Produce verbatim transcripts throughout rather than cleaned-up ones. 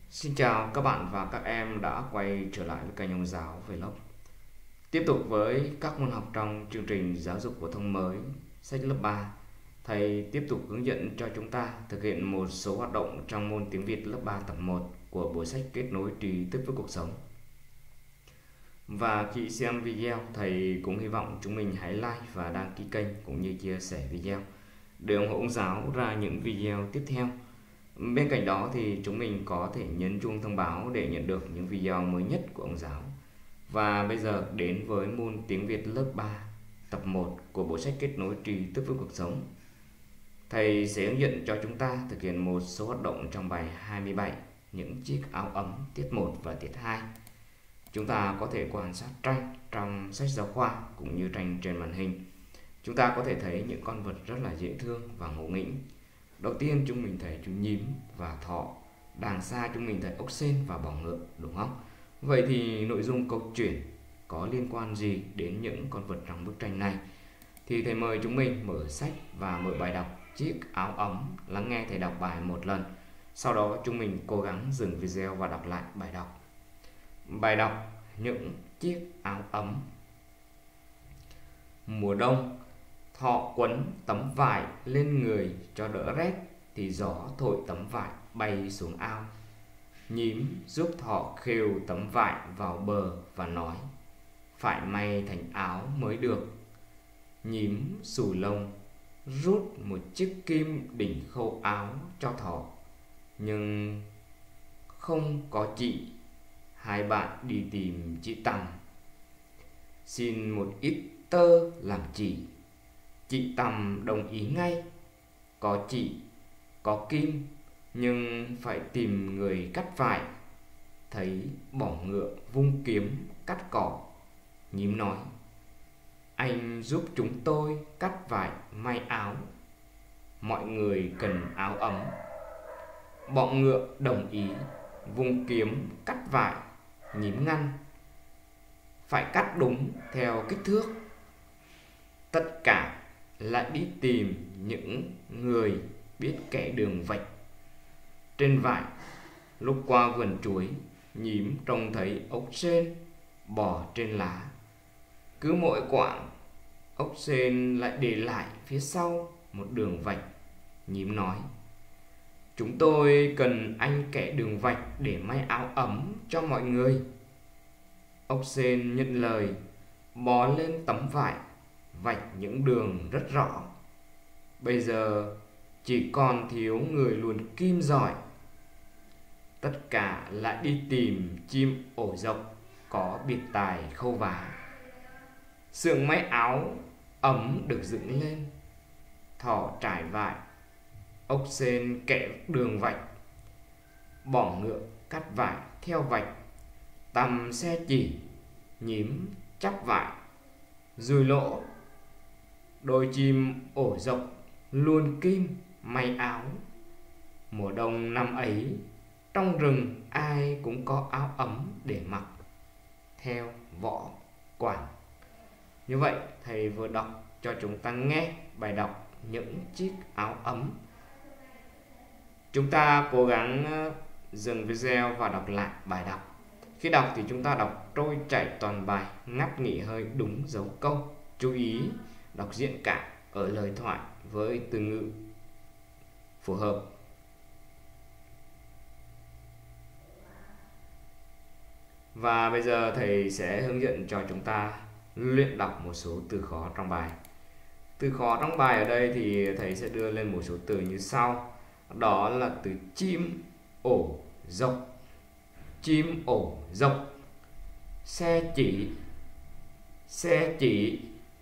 Xin chào các bạn và các em đã quay trở lại với kênh Ông Giáo Vlog. Tiếp tục với các môn học trong chương trình giáo dục phổ thông mới sách lớp ba, thầy tiếp tục hướng dẫn cho chúng ta thực hiện một số hoạt động trong môn tiếng Việt lớp ba tập một của bộ sách Kết nối trí thức với cuộc sống. Và khi xem video, thầy cũng hy vọng chúng mình hãy like và đăng ký kênh cũng như chia sẻ video để ủng hộ Ông Giáo ra những video tiếp theo. Bên cạnh đó thì chúng mình có thể nhấn chuông thông báo để nhận được những video mới nhất của Ông Giáo. Và bây giờ đến với môn tiếng Việt lớp ba tập một của bộ sách Kết nối trí thức với cuộc sống. Thầy sẽ hướng dẫn cho chúng ta thực hiện một số hoạt động trong bài hai mươi bảy, những chiếc áo ấm, tiết một và tiết hai. Chúng ta có thể quan sát tranh trong sách giáo khoa cũng như tranh trên màn hình. Chúng ta có thể thấy những con vật rất là dễ thương và ngộ nghĩnh. Đầu tiên chúng mình thấy chú nhím và thỏ. Đằng xa chúng mình thấy ốc sên và bò ngựa, đúng không? Vậy thì nội dung câu chuyện có liên quan gì đến những con vật trong bức tranh này? Thì thầy mời chúng mình mở sách và mở bài đọc Chiếc áo ấm, lắng nghe thầy đọc bài một lần. Sau đó chúng mình cố gắng dừng video và đọc lại bài đọc. Bài đọc Những chiếc áo ấm. Mùa đông, thọ quấn tấm vải lên người cho đỡ rét, thì gió thổi tấm vải bay xuống ao. Nhím giúp thọ khều tấm vải vào bờ và nói: phải may thành áo mới được. Nhím xù lông rút một chiếc kim đỉnh khâu áo cho thọ, nhưng không có chị. Hai bạn đi tìm chị Tằm, xin một ít tơ làm chỉ. Chị Tằm đồng ý ngay. Có chị, có kim, nhưng phải tìm người cắt vải. Thấy bỏ ngựa vung kiếm cắt cỏ, nhím nói: anh giúp chúng tôi cắt vải may áo. Mọi người cần áo ấm. Bọ ngựa đồng ý, vung kiếm cắt vải. Nhím ngăn: phải cắt đúng theo kích thước. Tất cả lại đi tìm những người biết kẻ đường vạch. Trên vải, lúc qua vườn chuối, nhím trông thấy ốc sên bò trên lá. Cứ mỗi quãng, ốc sên lại để lại phía sau một đường vạch. Nhím nói: chúng tôi cần anh kẻ đường vạch để may áo ấm cho mọi người. Ốc sên nhận lời, bò lên tấm vải, vạch những đường rất rõ. Bây giờ chỉ còn thiếu người luồn kim giỏi. Tất cả lại đi tìm chim ổ dọc có biệt tài khâu vá. Xưởng may áo ấm được dựng lên. Thỏ trải vải, ốc sên kẻ đường vạch. Bỏ ngựa cắt vải theo vạch. Tằm xe chỉ, nhím chắp vải. Dùi lỗ, đôi chim ổ dọc luồn kim may áo. Mùa đông năm ấy, trong rừng ai cũng có áo ấm để mặc. Theo Võ Quảng. Như vậy thầy vừa đọc cho chúng ta nghe bài đọc Những chiếc áo ấm. Chúng ta cố gắng dừng video và đọc lại bài đọc. Khi đọc thì chúng ta đọc trôi chảy toàn bài, ngắt nghỉ hơi đúng dấu câu. Chú ý đọc diễn cảm ở lời thoại với từ ngữ phù hợp. Và bây giờ thầy sẽ hướng dẫn cho chúng ta luyện đọc một số từ khó trong bài. Từ khó trong bài ở đây thì thầy sẽ đưa lên một số từ như sau. Đó là từ chim ổ dọc. Chim ổ dọc. Xe chỉ. Xe chỉ.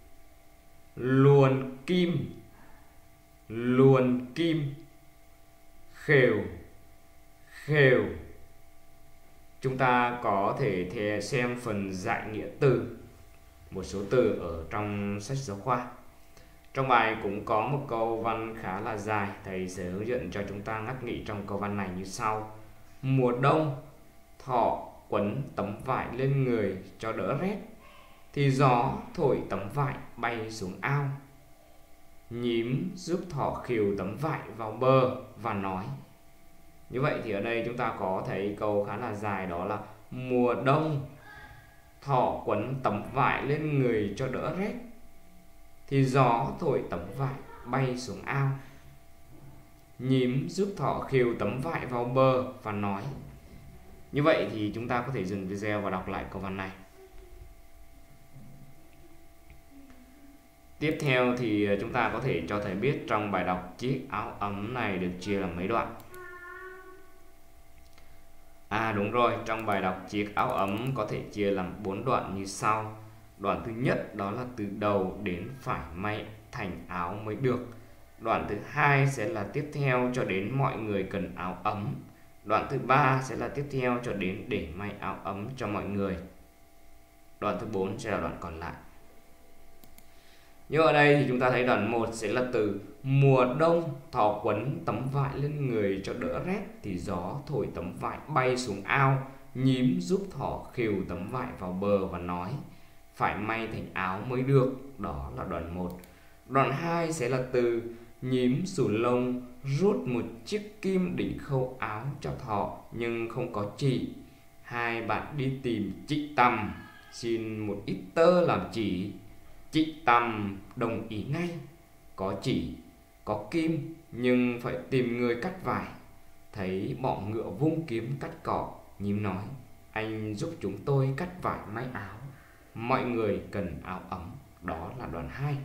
Luồn kim. Luồn kim. Khều. Khều. Chúng ta có thể xem phần giải nghĩa từ một số từ ở trong sách giáo khoa. Trong bài cũng có một câu văn khá là dài. Thầy sẽ hướng dẫn cho chúng ta ngắt nghĩ trong câu văn này như sau. Mùa đông, thỏ quấn tấm vải lên người cho đỡ rét, thì gió thổi tấm vải bay xuống ao. Nhím giúp thỏ khều tấm vải vào bờ và nói: Như vậy thì ở đây chúng ta có thấy câu khá là dài, đó là mùa đông thỏ quấn tấm vải lên người cho đỡ rét, thì gió thổi tấm vải bay xuống ao. Nhím giúp thỏ khều tấm vải vào bờ và nói. Như vậy thì chúng ta có thể dừng video và đọc lại câu văn này. Tiếp theo thì chúng ta có thể cho thầy biết trong bài đọc chiếc áo ấm này được chia làm mấy đoạn. À đúng rồi, trong bài đọc chiếc áo ấm có thể chia làm bốn đoạn như sau. Đoạn thứ nhất đó là từ đầu đến phải may thành áo mới được. Đoạn thứ hai sẽ là tiếp theo cho đến mọi người cần áo ấm. Đoạn thứ ba sẽ là tiếp theo cho đến để may áo ấm cho mọi người. Đoạn thứ bốn sẽ là đoạn còn lại. Nhưng ở đây thì chúng ta thấy đoạn một sẽ là từ mùa đông thỏ quấn tấm vải lên người cho đỡ rét, thì gió thổi tấm vải bay xuống ao. Nhím giúp thỏ khều tấm vải vào bờ và nói phải may thành áo mới được. Đó là đoạn một. Đoạn hai sẽ là từ nhím xù lông rút một chiếc kim định khâu áo cho thỏ nhưng không có chỉ. Hai bạn đi tìm chị Tằm xin một ít tơ làm chỉ. Chị Tằm đồng ý ngay. Có chỉ, có kim, nhưng phải tìm người cắt vải. Thấy bọ ngựa vung kiếm cắt cỏ, nhím nói anh giúp chúng tôi cắt vải may áo. Mọi người cần áo ấm. Đó là đoạn hai.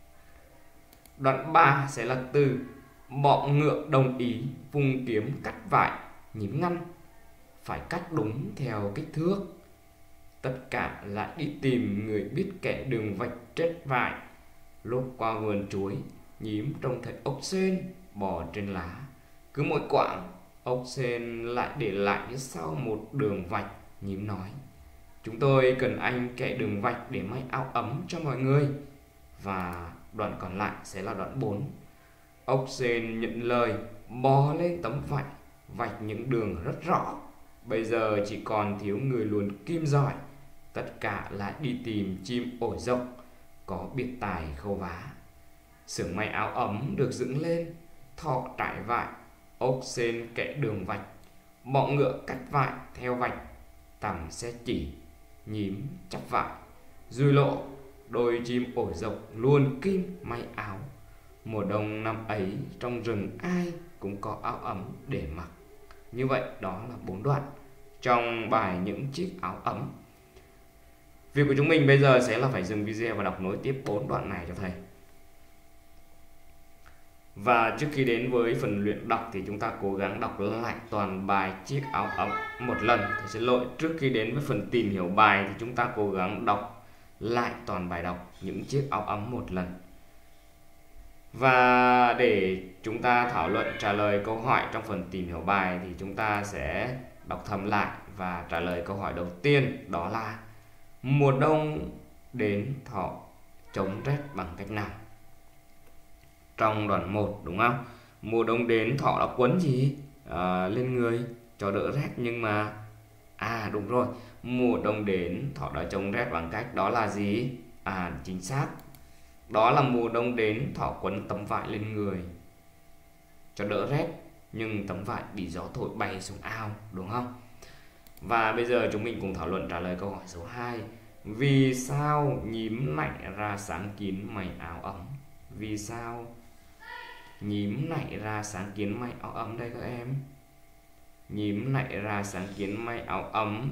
Đoạn ba sẽ là từ bọ ngựa đồng ý vung kiếm cắt vải, nhím ngăn phải cắt đúng theo kích thước. Tất cả lại đi tìm người biết kẻ đường vạch trét vải. Lúc qua vườn chuối, nhím trông thấy ốc sên bò trên lá. Cứ mỗi quãng, ốc sên lại để lại sau một đường vạch. Nhím nói chúng tôi cần anh kẻ đường vạch để may áo ấm cho mọi người. Và đoạn còn lại sẽ là đoạn bốn. Ốc sên nhận lời bò lên tấm vạch, vạch những đường rất rõ. Bây giờ chỉ còn thiếu người luồn kim giỏi. Tất cả lại đi tìm chim ổi rộng có biệt tài khâu vá. Xưởng may áo ấm được dựng lên. Thỏ trải vải, ốc sên kẻ đường vạch, bọ ngựa cắt vải theo vạch, Tằm xe chỉ, nhím chắp vải. Dùi lộ, đôi chim ổi rộng luồn kim may áo. Mùa đông năm ấy trong rừng ai cũng có áo ấm để mặc. Như vậy đó là bốn đoạn trong bài những chiếc áo ấm. Việc của chúng mình bây giờ sẽ là phải dừng video và đọc nối tiếp bốn đoạn này cho thầy. Và trước khi đến với phần luyện đọc thì chúng ta cố gắng đọc lại toàn bài chiếc áo ấm một lần. Thầy xin lỗi, trước khi đến với phần tìm hiểu bài thì chúng ta cố gắng đọc lại toàn bài đọc những chiếc áo ấm một lần. Và để chúng ta thảo luận trả lời câu hỏi trong phần tìm hiểu bài thì chúng ta sẽ đọc thầm lại và trả lời câu hỏi đầu tiên, đó là mùa đông đến thỏ chống rét bằng cách nào? Trong đoạn một đúng không? Mùa đông đến thỏ đã quấn gì? À, lên người cho đỡ rét, nhưng mà à đúng rồi, mùa đông đến thỏ đã chống rét bằng cách đó là gì? À chính xác. Đó là mùa đông đến thỏ quấn tấm vải lên người cho đỡ rét, nhưng tấm vải bị gió thổi bay xuống ao, đúng không? Và bây giờ chúng mình cùng thảo luận trả lời câu hỏi số hai. Vì sao nhím nảy ra sáng kiến may áo ấm? Vì sao nhím nảy ra sáng kiến may áo ấm đây các em? Nhím nảy ra sáng kiến may áo ấm.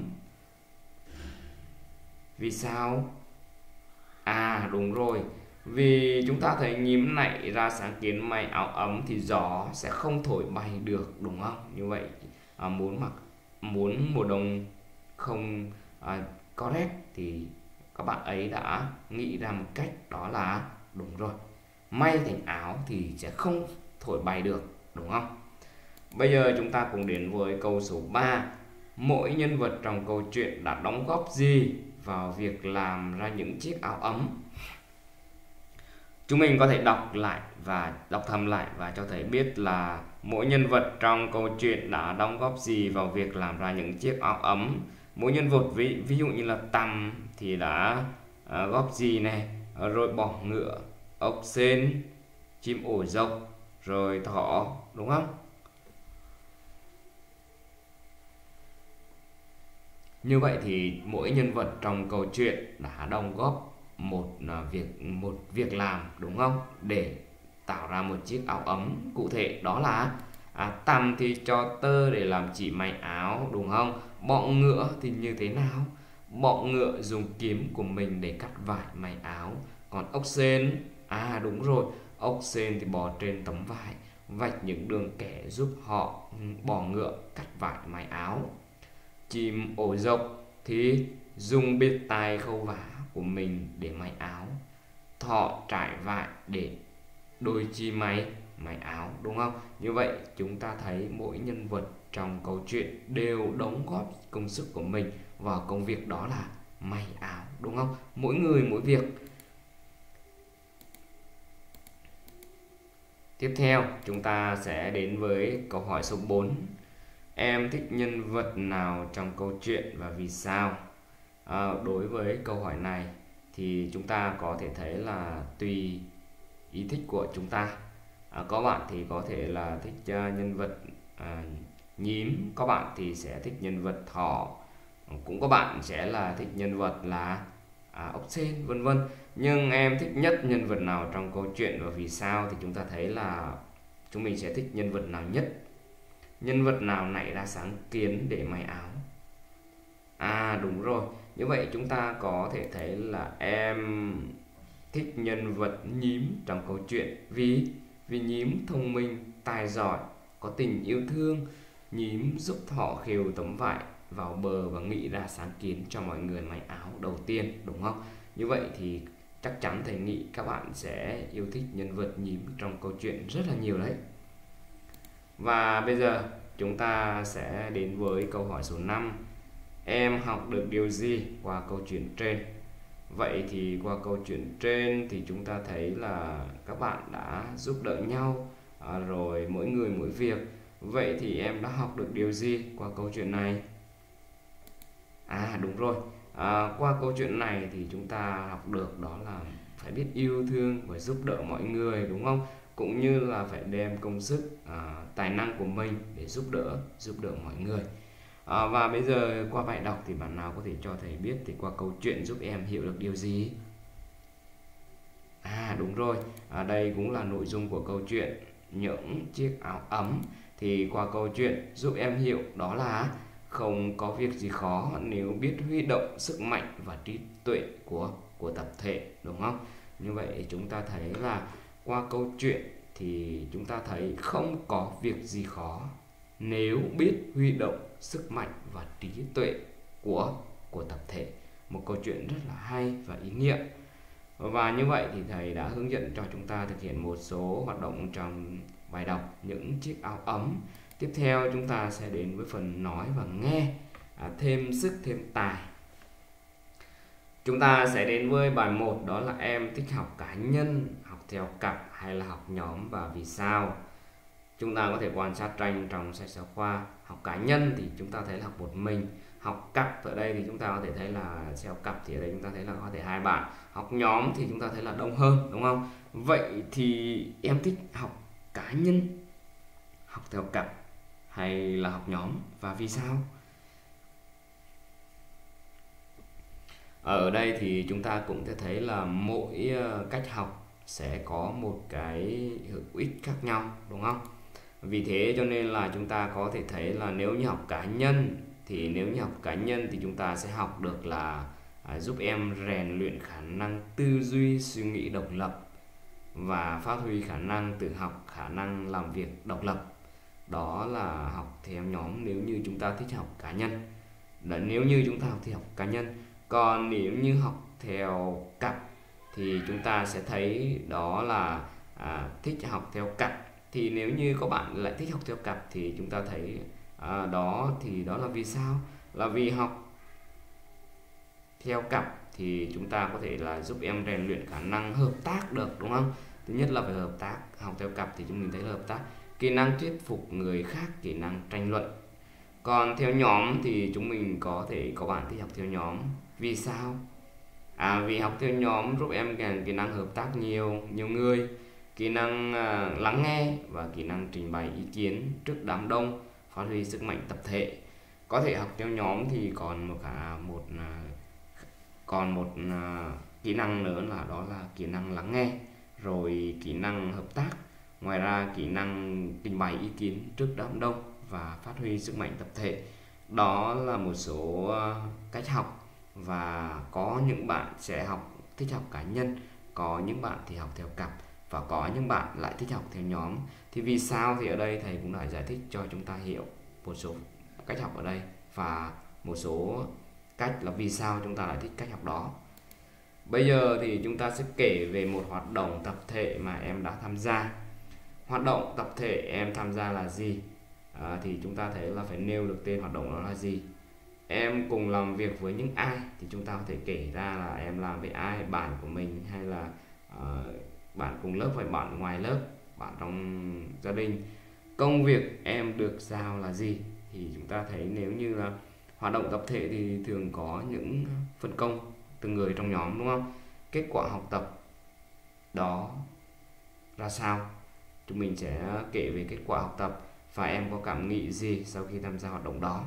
Vì sao? À đúng rồi, vì chúng ta thấy nhím nảy ra sáng kiến may áo ấm thì gió sẽ không thổi bay được, đúng không? Như vậy à, muốn mặc muốn mùa đông không à, có rét thì các bạn ấy đã nghĩ ra một cách, đó là đúng rồi, may thành áo thì sẽ không thổi bay được, đúng không? Bây giờ chúng ta cùng đến với câu số ba. Mỗi nhân vật trong câu chuyện đã đóng góp gì vào việc làm ra những chiếc áo ấm? Chúng mình có thể đọc lại và đọc thầm lại và cho thầy biết là mỗi nhân vật trong câu chuyện đã đóng góp gì vào việc làm ra những chiếc áo ấm. Mỗi nhân vật ví, ví dụ như là Tằm thì đã à, góp gì này, rồi bọ ngựa, ốc sên, chim ổi rộng, rồi thỏ, đúng không? Như vậy thì mỗi nhân vật trong câu chuyện đã đóng góp một à, việc một việc làm, đúng không, để tạo ra một chiếc áo ấm cụ thể. Đó là à, Tằm thì cho tơ để làm chỉ may áo, đúng không? Bọ ngựa thì như thế nào? Bọ ngựa dùng kiếm của mình để cắt vải may áo. Còn ốc sên, à đúng rồi, ốc sên thì bò trên tấm vải, vạch những đường kẻ giúp họ ừ, bọ ngựa cắt vải may áo. Chim ổ dọc thì dùng biệt tài khâu vá của mình để may áo. Thọ trải vải để đôi chi may may áo, đúng không? Như vậy chúng ta thấy mỗi nhân vật trong câu chuyện đều đóng góp công sức của mình vào công việc, đó là may áo, đúng không? Mỗi người mỗi việc. Tiếp theo chúng ta sẽ đến với câu hỏi số bốn. Em thích nhân vật nào trong câu chuyện và vì sao? À, đối với câu hỏi này thì chúng ta có thể thấy là tùy ý thích của chúng ta. À, có bạn thì có thể là thích uh, nhân vật uh, nhím, có bạn thì sẽ thích nhân vật thỏ, cũng có bạn sẽ là thích nhân vật là à, ốc sên, vân vân. Nhưng em thích nhất nhân vật nào trong câu chuyện và vì sao? Thì chúng ta thấy là chúng mình sẽ thích nhân vật nào nhất? Nhân vật nào nảy ra sáng kiến để may áo? À đúng rồi, như vậy chúng ta có thể thấy là em thích nhân vật nhím trong câu chuyện vì vì nhím thông minh, tài giỏi, có tình yêu thương. Nhím giúp thỏ khều tấm vải vào bờ và nghĩ ra sáng kiến cho mọi người may áo đầu tiên, đúng không? Như vậy thì chắc chắn thầy nghĩ các bạn sẽ yêu thích nhân vật nhím trong câu chuyện rất là nhiều đấy. Và bây giờ chúng ta sẽ đến với câu hỏi số năm. Em học được điều gì qua câu chuyện trên? Vậy thì qua câu chuyện trên thì chúng ta thấy là các bạn đã giúp đỡ nhau, à, rồi mỗi người mỗi việc. Vậy thì em đã học được điều gì qua câu chuyện này? À đúng rồi, à, qua câu chuyện này thì chúng ta học được đó là phải biết yêu thương và giúp đỡ mọi người, đúng không? Cũng như là phải đem công sức, à, tài năng của mình để giúp đỡ giúp đỡ mọi người. À, và bây giờ qua bài đọc thì bạn nào có thể cho thầy biết thì qua câu chuyện giúp em hiểu được điều gì? À đúng rồi, à, đây cũng là nội dung của câu chuyện những chiếc áo ấm. Thì qua câu chuyện giúp em hiểu đó là không có việc gì khó nếu biết huy động sức mạnh và trí tuệ của của tập thể, đúng không? Như vậy chúng ta thấy là qua câu chuyện thì chúng ta thấy không có việc gì khó nếu biết huy động sức mạnh và trí tuệ của của tập thể. Một câu chuyện rất là hay và ý nghĩa. Và như vậy thì thầy đã hướng dẫn cho chúng ta thực hiện một số hoạt động trong bài đọc những chiếc áo ấm. Tiếp theo chúng ta sẽ đến với phần nói và nghe, à, thêm sức thêm tài. Chúng ta sẽ đến với bài một, đó là em thích học cá nhân, học theo cặp hay là học nhóm và vì sao? Chúng ta có thể quan sát tranh trong sách giáo khoa. Học cá nhân thì chúng ta thấy là học một mình. Học cặp ở đây thì chúng ta có thể thấy là theo cặp thì ở đây chúng ta thấy là có thể hai bạn. Học nhóm thì chúng ta thấy là đông hơn, đúng không? Vậy thì em thích học cá nhân, học theo cặp hay là học nhóm và vì sao? Ở đây thì chúng ta cũng sẽ thấy là mỗi cách học sẽ có một cái hữu ích khác nhau, đúng không? Vì thế cho nên là chúng ta có thể thấy là nếu như học cá nhân thì nếu như học cá nhân thì chúng ta sẽ học được là à, giúp em rèn luyện khả năng tư duy, suy nghĩ độc lập và phát huy khả năng tự học, khả năng làm việc độc lập. Đó là học theo nhóm nếu như chúng ta thích học cá nhân. Đó, nếu như chúng ta học theo học cá nhân. Còn nếu như học theo cặp thì chúng ta sẽ thấy đó là à, thích học theo cặp. Thì nếu như các bạn lại thích học theo cặp thì chúng ta thấy à, đó thì đó là vì sao? Là vì học theo cặp thì chúng ta có thể là giúp em rèn luyện khả năng hợp tác được, đúng không? Thứ nhất là phải hợp tác. Học theo cặp thì chúng mình thấy là hợp tác, kỹ năng thuyết phục người khác, kỹ năng tranh luận. Còn theo nhóm thì chúng mình có thể có bạn thích học theo nhóm. Vì sao? À, vì học theo nhóm giúp em rèn kỹ năng hợp tác nhiều nhiều người, kỹ năng uh, lắng nghe và kỹ năng trình bày ý kiến trước đám đông, phát huy sức mạnh tập thể. Có thể học theo nhóm thì còn một cả một còn một kỹ năng nữa là đó là kỹ năng lắng nghe, rồi kỹ năng hợp tác. Ngoài ra kỹ năng trình bày ý kiến trước đám đông và phát huy sức mạnh tập thể. Đó là một số cách học, và có những bạn sẽ học thích học cá nhân, có những bạn thì học theo cặp, và có những bạn lại thích học theo nhóm. Thì vì sao thì ở đây thầy cũng đã giải thích cho chúng ta hiểu một số cách học ở đây, và một số cách là vì sao chúng ta lại thích cách học đó. Bây giờ thì chúng ta sẽ kể về một hoạt động tập thể mà em đã tham gia. Hoạt động tập thể em tham gia là gì? À, thì chúng ta thấy là phải nêu được tên hoạt động đó là gì. Em cùng làm việc với những ai thì chúng ta có thể kể ra là em làm với ai, bạn của mình hay là uh, bạn cùng lớp hay bạn ngoài lớp, bạn trong gia đình. Công việc em được giao là gì? Thì chúng ta thấy nếu như là hoạt động tập thể thì thường có những phân công từng người trong nhóm, đúng không? Kết quả học tập đó ra sao? Chúng mình sẽ kể về kết quả học tập và em có cảm nghĩ gì sau khi tham gia hoạt động đó.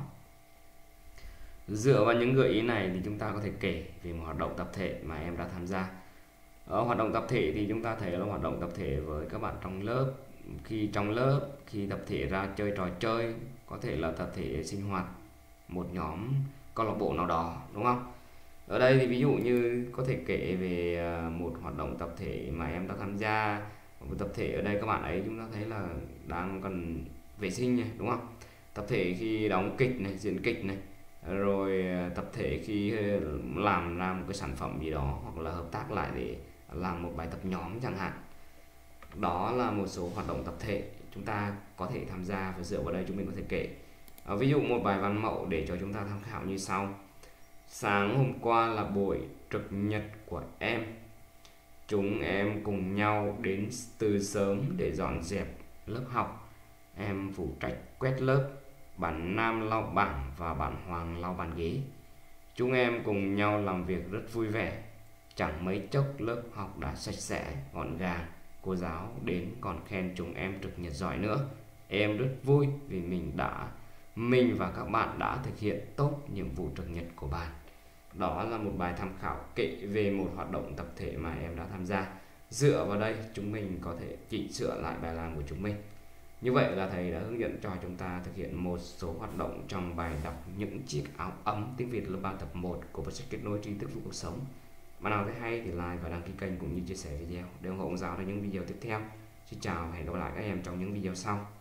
Dựa vào những gợi ý này thì chúng ta có thể kể về một hoạt động tập thể mà em đã tham gia. Ở hoạt động tập thể thì chúng ta thấy là hoạt động tập thể với các bạn trong lớp. Khi trong lớp, khi tập thể ra chơi trò chơi, có thể là tập thể sinh hoạt một nhóm câu lạc bộ nào đó, đúng không? Ở đây thì ví dụ như có thể kể về một hoạt động tập thể mà em đã tham gia. Một tập thể ở đây các bạn ấy chúng ta thấy là đang cần vệ sinh này, đúng không? Tập thể khi đóng kịch này, diễn kịch này, rồi tập thể khi làm ra một cái sản phẩm gì đó, hoặc là hợp tác lại để làm một bài tập nhóm chẳng hạn. Đó là một số hoạt động tập thể chúng ta có thể tham gia, và dựa vào đây chúng mình có thể kể. À, ví dụ một bài văn mẫu để cho chúng ta tham khảo như sau. Sáng hôm qua là buổi trực nhật của em. Chúng em cùng nhau đến từ sớm để dọn dẹp lớp học. Em phụ trách quét lớp, bạn Nam lau bảng và bạn Hoàng lau bàn ghế. Chúng em cùng nhau làm việc rất vui vẻ. Chẳng mấy chốc lớp học đã sạch sẽ, gọn gàng. Cô giáo đến còn khen chúng em trực nhật giỏi nữa. Em rất vui vì mình đã mình và các bạn đã thực hiện tốt nhiệm vụ trực nhật của bạn. Đó là một bài tham khảo kể về một hoạt động tập thể mà em đã tham gia. Dựa vào đây chúng mình có thể chỉnh sửa lại bài làm của chúng mình. Như vậy là thầy đã hướng dẫn cho chúng ta thực hiện một số hoạt động trong bài đọc Những chiếc áo ấm tiếng Việt lớp ba tập một của Vật chất kết nối tri thức với cuộc sống. Bạn nào thấy hay thì like và đăng ký kênh cũng như chia sẻ video để ủng hộ giáo cho những video tiếp theo. Xin chào và hẹn gặp lại các em trong những video sau.